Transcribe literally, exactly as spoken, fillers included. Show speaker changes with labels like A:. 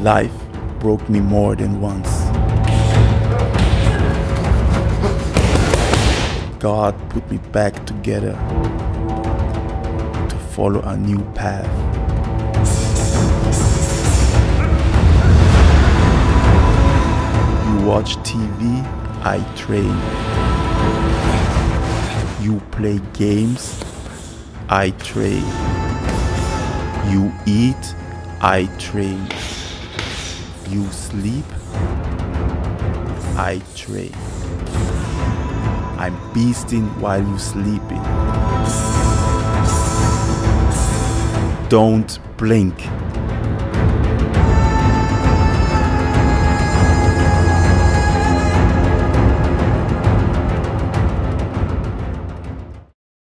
A: Life broke me more than once. God put me back together to follow a new path. You watch T V, I train. You play games, I train. You eat, I train. You sleep, I train. I'm beasting while you sleeping. Don't blink.